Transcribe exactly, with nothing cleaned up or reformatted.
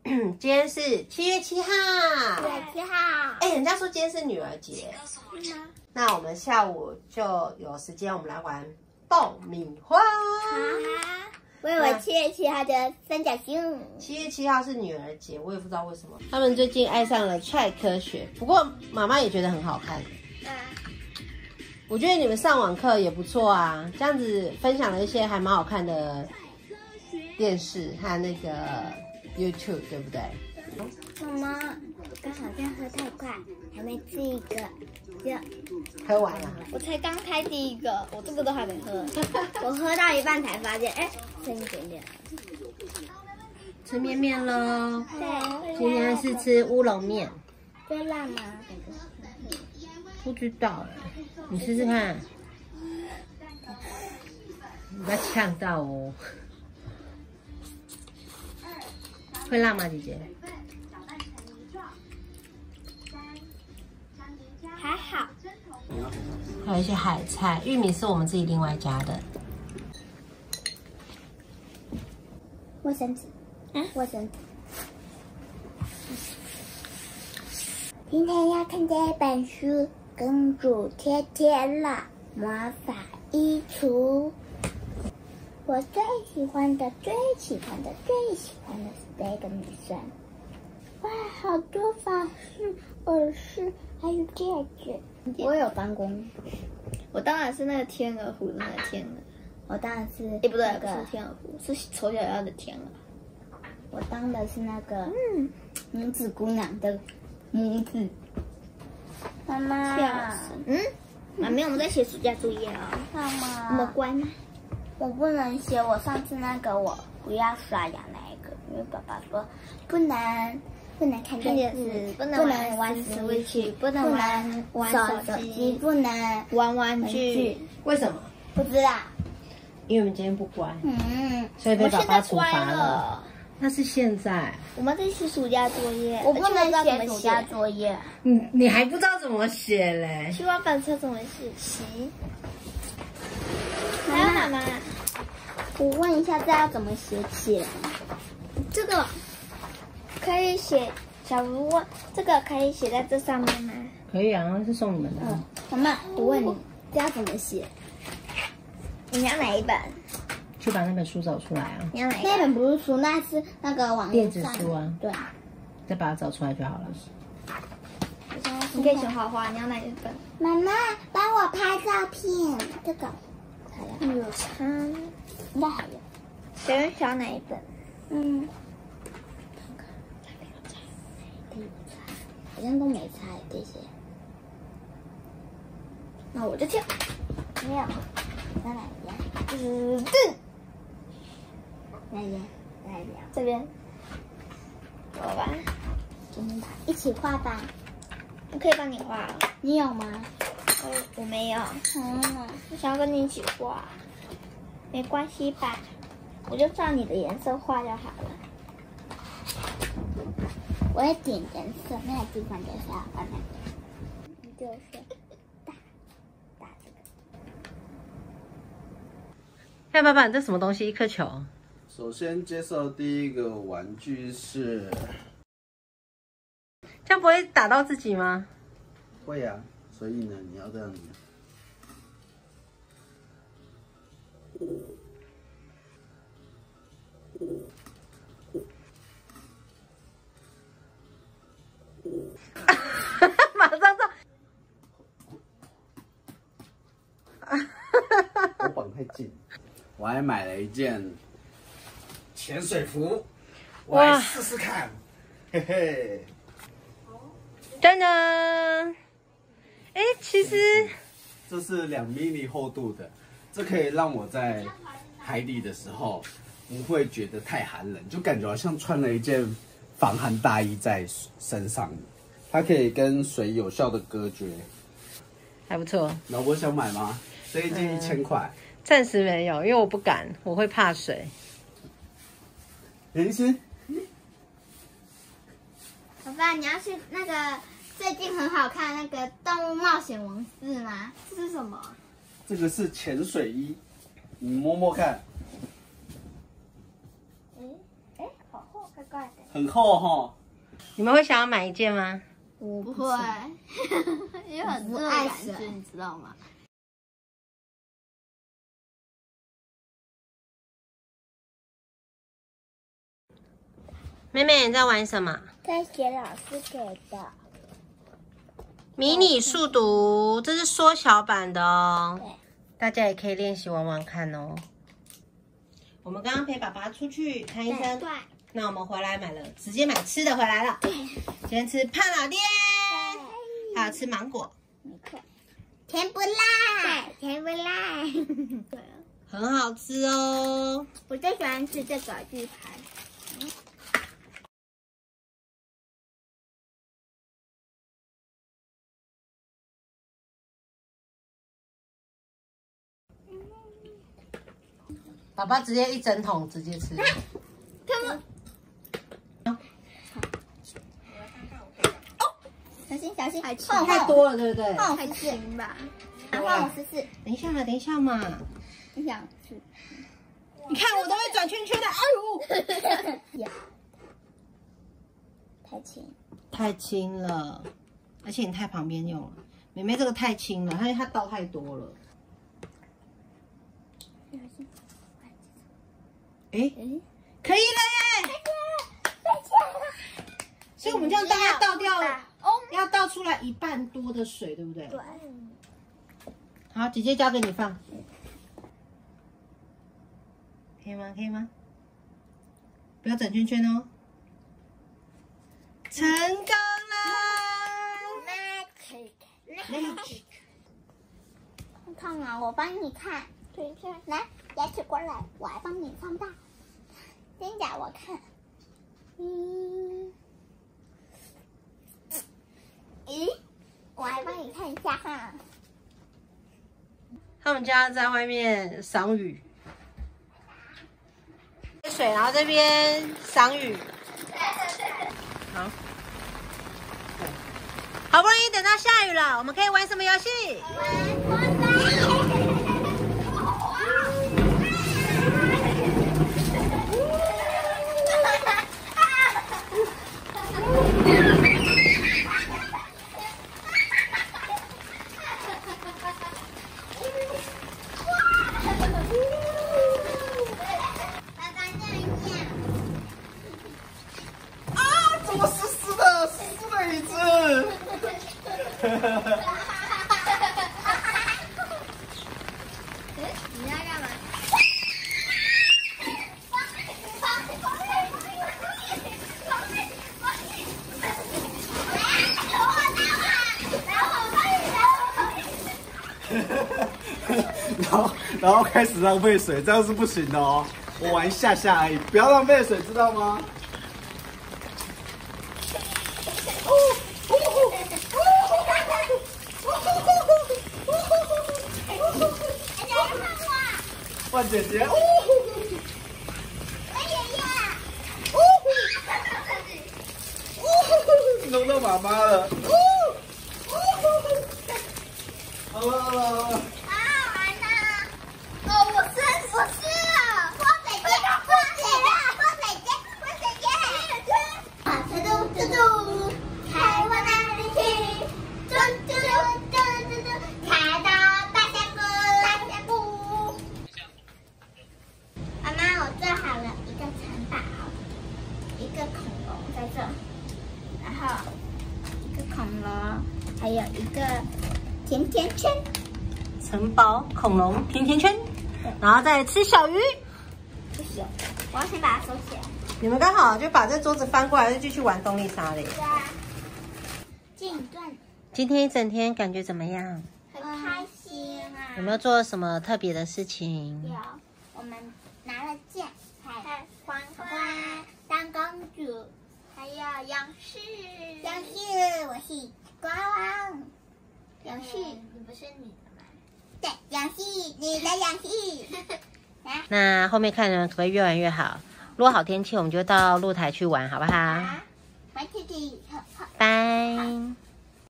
今天是七月七号。 七月七号。 哎、欸，人家说今天是女儿节， 是吗？ 那我们下午就有时间，我们来玩爆米花。 好，我以为七月七号的三角形。 七月七号是女儿节，我也不知道为什么。他们最近爱上了踹科学，不过妈妈也觉得很好看。 对啊。 我觉得你们上网课也不错啊，这样子分享了一些还蛮好看的电视和那个 YouTube， 对不对？ 妈妈，我刚好这样喝太快，还没吃一个就喝完了。 我才刚开第一个，我这个都还没喝，我喝到一半才发现，哎，剩一点点。 吃面面喽。 对， 今天是吃乌龙面。 会辣吗？ 不知道哎，你试试看。你不要呛到哦。会辣吗，姐姐？ 还好。 还有一些海菜，玉米是我们自己另外加的。 卫生纸，啊，卫生纸。今天要看这本书《公主贴贴乐魔法衣橱》。我最喜欢的、最喜欢的、最喜欢的是这个女生。哇，好多发饰、耳饰，还有戒指。我有当公， 我当然是那个天鹅湖的那个天鹅。 我当然是， 哎，不对， 那个不是天鹅湖，是丑小鸭的天鹅。 我当的是那个嗯，拇指姑娘的拇指。妈妈， 嗯，妈咪，我们在写暑假作业啊。 妈妈， 那么乖吗？ 我不能写我上次那个我不要刷牙那一个，因为爸爸说不能不能看电视， 不能玩玩 Switch， 不能玩玩手机，不能玩玩具。 为什么？ 不知道。 因为我们今天不乖， 嗯， 所以被爸爸处罚了。 了。那是现在。 我们在写暑假作业， 我不能写暑假作业。 你你还不知道怎么写嘞？ 希望板车怎么写？习。还有妈妈， 我问一下，这要怎么写起来？ 这个可以写。小茹问，这个可以写在这上面吗？ 可以啊，是送你们的。 嗯，妈妈，我问你，这要怎么写？ 你要哪一本？ 去把那本书找出来啊！ 你要哪一本？ 那本不是书，那是那个网电子书啊。 对。 再把它找出来就好了。 你可以选画画，你要哪一本？ 妈妈，帮我拍照片。这个。 有差。 那还有。 小人小哪一本？ 嗯。好像都没猜这些。 那我就跳。 没有。在哪边？ 嗯，这。 哪边？哪边？ 这边。我吧。 今天吧，一起画吧。 我可以帮你画。 你有吗？ 我我没有。 嗯。 我想要跟你一起画。没关系吧？我就照你的颜色画就好了。 我要点颜色，那个地方就是要画那个。就是大大这个。 看爸爸，你这什么东西？一颗球。 首先介绍第一个玩具是， 这样不会打到自己吗？ 会啊，所以呢，你要这样子。 马上到。 我绑太近。我还买了一件潜水服，我来试试看，嘿嘿。 噔噔，哎，其实这是两 mini 厚度的，这可以让我在海底的时候不会觉得太寒冷，就感觉好像穿了一件防寒大衣在身上。它可以跟水有效的隔绝， 还不错。 老婆想买吗？这一件一千块。 暂时没有，因为我不敢，我会怕水。 林思， 爸爸，你要去那个最近很好看那个《动物冒险王四》吗？这是什么？ 这个是潜水衣，你摸摸看。 哎哎，好厚，快怪的。 很厚哈。 你们会想要买一件吗？ 我不会，因为很热的感觉，你知道吗？ 妹妹你在玩什么？ 在写老师给的。 迷你速读，这是缩小版的哦。 对， 大家也可以练习玩玩看哦。我们刚刚陪爸爸出去看医生， 对， 那我们回来买了，直接买吃的回来了。今天吃胖老爹，还有吃芒果， 没错，甜不辣，甜不辣。对， 很好吃哦。 我最喜欢吃这个巨盘。 爸爸直接一整桶直接吃。 他们，小心小心， 太轻换太多了，对不对？ 换我太试试， 轻吧？ 换我试试。 等一下嘛，等一下嘛。 你想吃？ 你看我都会转圈圈的，哎呦！ 太轻， 太轻了，而且你太旁边用了。妹妹这个太轻了，因为它倒太多了。哎，可以了耶！所以我们这样大概倒掉，要倒出来一半多的水，对不对？ 对。 好，姐姐交给你放，可以吗？可以吗？不要转圈圈哦。成功了 ！Magic， 看啊，我帮你看，对对，来，牙齿过来，我来帮你放大。真假我看，嗯，咦，我来帮你看一下哈。 他们家在外面赏雨，水，然后这边赏雨。好，好不容易等到下雨了，我们可以玩什么游戏？ 你要干嘛？ 然后，然后开始浪费水，这样是不行的哦。我玩下下而已，不要浪费水，知道吗？换姐姐，弄到妈妈了。好了好了好了。 还有一个甜甜圈， 城堡恐龙甜甜圈，然后再吃小鱼。 不行，我要先把它收起来。 你们刚好就把这桌子翻过来，就继续玩动力沙嘞。 对啊，进段。 今天一整天感觉怎么样？ 很开心啊！ 有没有做什么特别的事情？ 有，我们拿了剑，还有黄花当公主，还有勇士。勇士，我是国王。勇士，你不是你的吗？对，勇士，你的勇士。 那后面看人可不可以越玩越好？如果好天气，我们就到露台去玩，好不好？ 好，玩天气，好好。 拜。